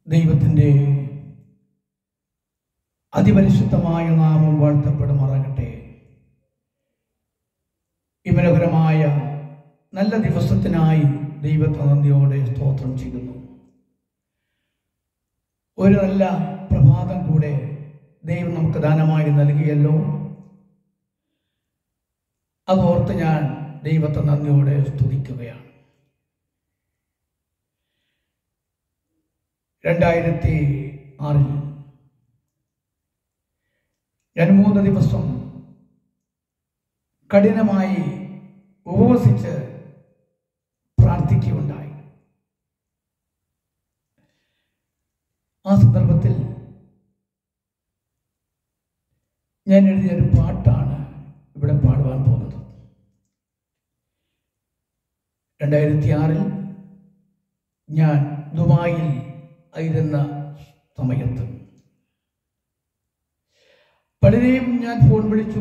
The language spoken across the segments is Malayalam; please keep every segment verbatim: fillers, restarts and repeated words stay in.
ദൈവത്തിൻ്റെ അതിപരിശുദ്ധമായ നാമം വാഴ്ത്തപ്പെടുമാറാകട്ടെ. ഈ മനോഹരമായ നല്ല ദിവസത്തിനായി ദൈവത്തെ നന്ദിയോടെ സ്തോത്രം ചെയ്യുന്നു. ഒരു നല്ല പ്രഭാതം കൂടെ ദൈവം നമുക്ക് ദാനമായി നൽകിയല്ലോ. അതോർത്ത് ഞാൻ ദൈവത്തെ നന്ദിയോടെ സ്തുതിക്കുകയാണ്. രണ്ടായിരത്തി ആറിൽ ഞാൻ മൂന്ന് ദിവസം കഠിനമായി ഉപവസിച്ച് പ്രാർത്ഥിക്കുകയുണ്ടായി. ആ സന്ദർഭത്തിൽ ഞാൻ എഴുതിയൊരു പാട്ടാണ് ഇവിടെ പാടുവാൻ പോകുന്നത്. രണ്ടായിരത്തി ആറിൽ ഞാൻ ദുബായിൽ ആയിരുന്ന സമയത്ത് പലരെയും ഞാൻ ഫോൺ വിളിച്ചു.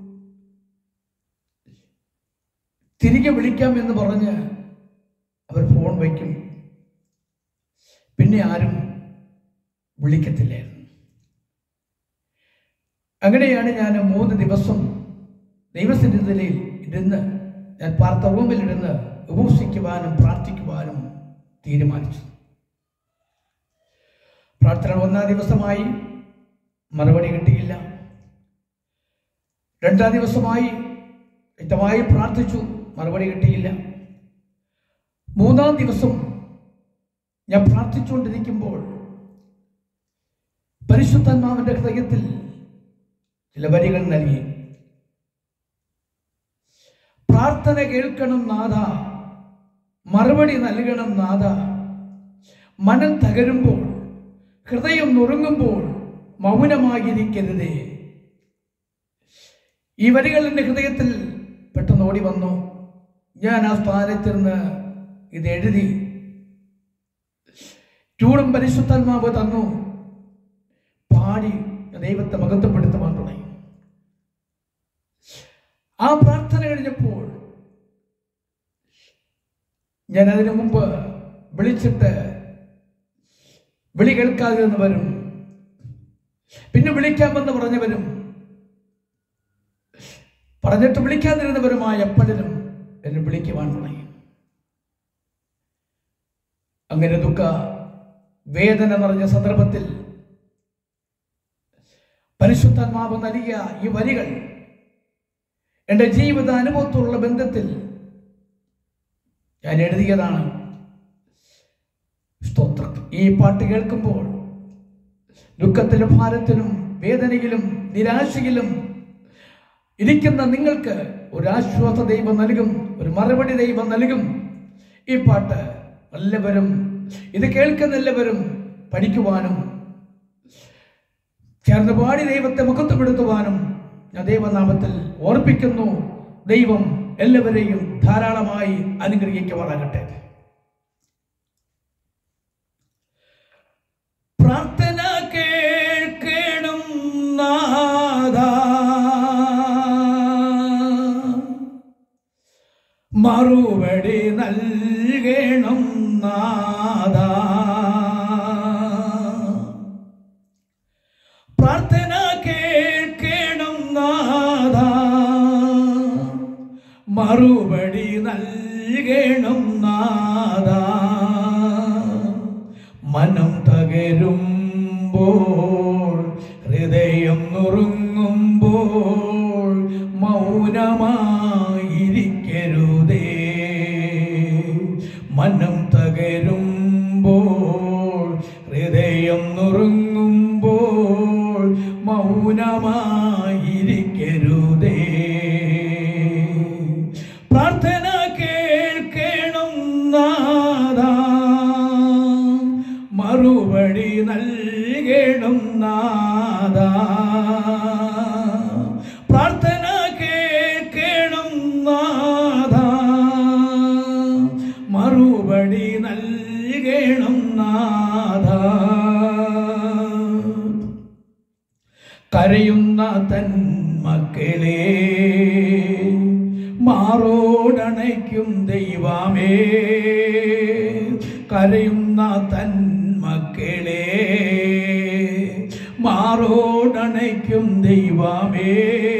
തിരികെ വിളിക്കാം എന്ന് പറഞ്ഞ് അവർ ഫോൺ വയ്ക്കും, പിന്നെ ആരും വിളിക്കത്തില്ലായിരുന്നു. അങ്ങനെയാണ് ഞാൻ മൂന്ന് ദിവസം ദൈവസന്നിധിയിൽ ഇരുന്ന് ഞാൻ പാർത്ത റൂമിലിരുന്ന് ഉപവസിക്കുവാനും പ്രാർത്ഥിക്കുവാനും തീരുമാനിച്ചു. പ്രാർത്ഥന ഒന്നാം ദിവസമായി മറുപടി കിട്ടിയില്ല. രണ്ടാം ദിവസമായി വ്യക്തമായി പ്രാർത്ഥിച്ചു, മറുപടി കിട്ടിയില്ല. മൂന്നാം ദിവസം ഞാൻ പ്രാർത്ഥിച്ചുകൊണ്ടിരിക്കുമ്പോൾ പരിശുദ്ധാത്മാവിന്റെ ഹൃദയത്തിൽ ചില വരികൾ നൽകി. പ്രാർത്ഥന കേൾക്കണം നാഥ, മറുപടി നൽകണം നാഥ. മനം തകരുമ്പോൾ, ഹൃദയം നുറുങ്ങുമ്പോൾ മൗനമായിരിക്കരുതേ. ഈ വരികൾ എൻ്റെ ഹൃദയത്തിൽ പെട്ടെന്ന് ഓടി വന്നു. ഞാൻ ആ സ്ഥാനത്തിരുന്ന് ഇത് എഴുതി. ചൂടും പരിശുദ്ധാത്മാവ് തന്നു. പാടി ദൈവത്തെ മഹത്വപ്പെടുത്തുവാൻ തുടങ്ങി. ആ പ്രാർത്ഥന കഴിഞ്ഞപ്പോൾ ഞാൻ അതിനു മുമ്പ് വിളിച്ചിട്ട് വിളി കേൾക്കാതിരുന്നവരും പിന്നെ വിളിക്കാമെന്ന് പറഞ്ഞവരും പറഞ്ഞിട്ട് വിളിക്കാതിരുന്നവരുമായ പലരും എന്നെ വിളിക്കുവാൻ തുടങ്ങി. അങ്ങനെ ദുഃഖ വേദന നിറഞ്ഞ സന്ദർഭത്തിൽ പരിശുദ്ധാത്മാവ് നൽകിയ ഈ വരികൾ എൻ്റെ ജീവിത അനുഭവത്തോടുള്ള ബന്ധത്തിൽ ഞാൻ എഴുതിയതാണ്. സ്തോത്രം. ഈ പാട്ട് കേൾക്കുമ്പോൾ ദുഃഖത്തിലും ഭാരത്തിലും വേദനയിലും നിരാശയിലും ഇരിക്കുന്ന നിങ്ങൾക്ക് ഒരു ആശ്വാസ ദൈവം നൽകും, ഒരു മറുപടി ദൈവം നൽകും. ഈ പാട്ട് എല്ലാവരും, ഇത് കേൾക്കുന്ന എല്ലാവരും പഠിക്കുവാനും ചേർന്ന് പാടി ദൈവത്തെ മുഖത്തുപെടുത്തുവാനും ഞാൻ ദൈവനാമത്തിൽ ഓർപ്പിക്കുന്നു. ദൈവം എല്ലാവരെയും ധാരാളമായി അനുഗ്രഹിക്കുവാനാകട്ടെ. പ്രാർത്ഥന കേൾക്കണം നാഥ, മറുപടി നൽകണം നാഥ. പ്രാർത്ഥന കേൾക്കണം നാഥ, മറുപടി നൽകണം നാഥ. മനം തകരുമ്പോൾ, ഹൃദയം നുറുങ്ങുമ്പോൾ മൗനമായിരിക്കരുതേ. മനം തകരുമ്പോൾ, ഹൃദയം നുറുങ്ങുമ്പോൾ മൗനമായിരിക്കരുതേ. പ്രാർത്ഥന കേൾക്കണം നാഥ, മറുപടി നൽകണം നാഥ. പ്രാർത്ഥന കേൾക്കണം നാഥ, മറുപടി നൽകണം നാഥ. കരയുന്ന തൻ മക്കളെ മാറോടണയ്ക്കും ദൈവമേ. കരയുന്ന തൻ മക്കളെ മാറോടണയ്ക്കും ദൈവമേ,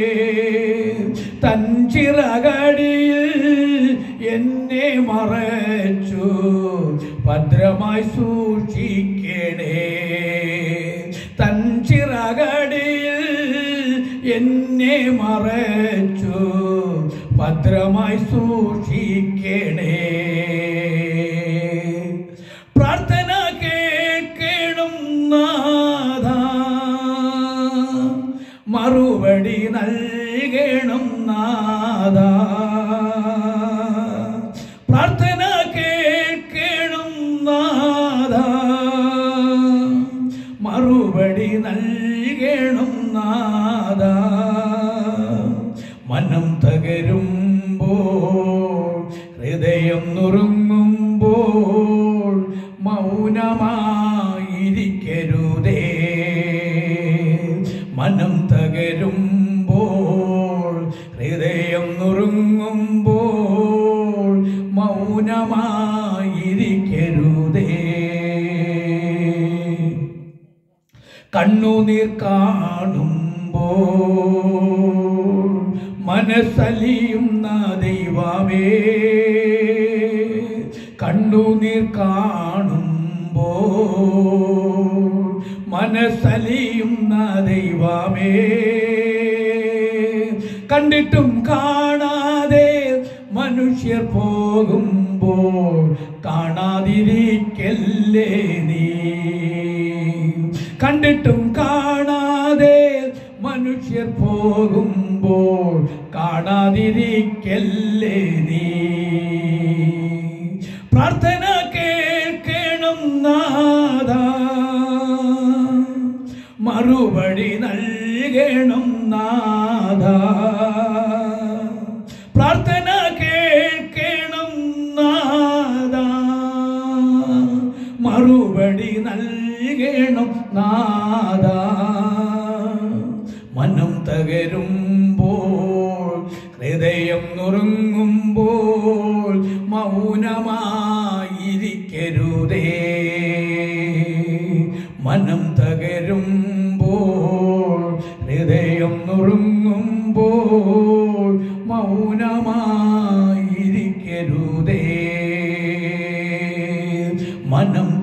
തൻ ചിറകടിയിൽ എന്നെ മറച്ചു ഭദ്രമായി സൂക്ഷിക്കണേ. തൻ ചിറകടിയിൽ എന്നെ മറച്ചു ഭദ്രമായി സൂക്ഷിക്കണേ. പ്രാർത്ഥന കേൾക്കണം നാഥാ, മറുപടി നൽകണം നാഥാ. പ്രാർത്ഥന കേൾക്കണം നാഥാ, മറുപടി നൽകണം നാഥാ. മനം തകരുമ്പോൾ, ഹൃദയം നുറുങ്ങുമ്പോൾ മൗനമായിരിക്കരുതേ. മനം തകരുമ്പോൾ, ഹൃദയം നുറുങ്ങുമ്പോൾ മൗനമായിരിക്കരുതേ. കണ്ണുനീർ കാണുമ്പോൾ മനസ്സലിയുന്ന ദൈവമേ, കണ്ണുനീർ കാണുമ്പോൾ മനസ്സലിയുന്ന ദൈവമേ. കണ്ടിട്ടും കാണാതെ മനുഷ്യർ പോകുമ്പോൾ കാണാതിരിക്കല്ലേ നീ. കണ്ടിട്ടും കാണാതെ മനുഷ്യർ പോകുമ്പോൾ കാണാതിരിക്കല്ലേ നീ. പ്രാർത്ഥന കേൾക്കണം നാഥാ, മറുപടി നൽകണം നാഥാ. പ്രാർത്ഥന കേൾക്കണം നാഥാ, മറുപടി നൽകണം നാഥാ. മനം തകരുമ്പോൾ, ഹൃദയം നുറുങ്ങുമ്പോൾ മൗനമായിരിക്കരുതേ. മനം തകരുമ്പോൾ, ഹൃദയം നുറുങ്ങുമ്പോൾ മൗനമായിരിക്കരുതേ. മനം